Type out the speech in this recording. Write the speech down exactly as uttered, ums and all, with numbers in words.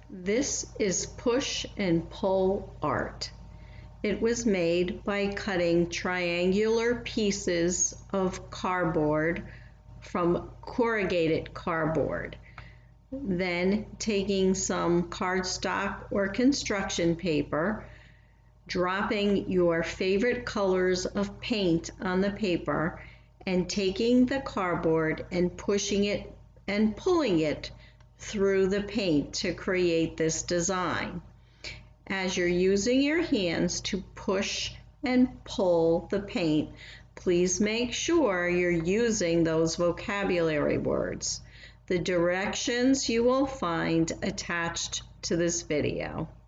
This is push and pull art. It was made by cutting triangular pieces of cardboard from corrugated cardboard, then taking some cardstock or construction paper, dropping your favorite colors of paint on the paper, and taking the cardboard and pushing it and pulling it through the paint to create this design. As you're using your hands to push and pull the paint, please make sure you're using those vocabulary words. The directions you will find attached to this video.